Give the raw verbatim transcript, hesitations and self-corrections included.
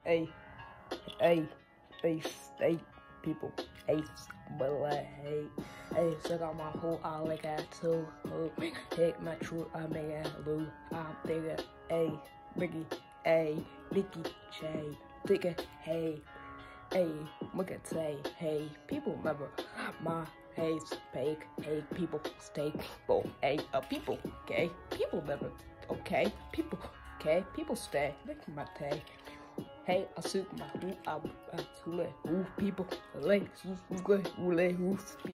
Hey, hey, hey, hey, people. Hey, but like, hey, hey, check out my whole I like that too. Oh, take my true, I make it blue. I'm thinking, hey, Ricky, hey, Nicky, Shay, thinking, hey, hey, look at say, hey, people remember my hate's fake, hey, people stay people, hey, uh, people, okay, people remember, okay, people, okay, people stay, look at my take. Hey, I suit my who I I people, who people, like, who, who, who, who,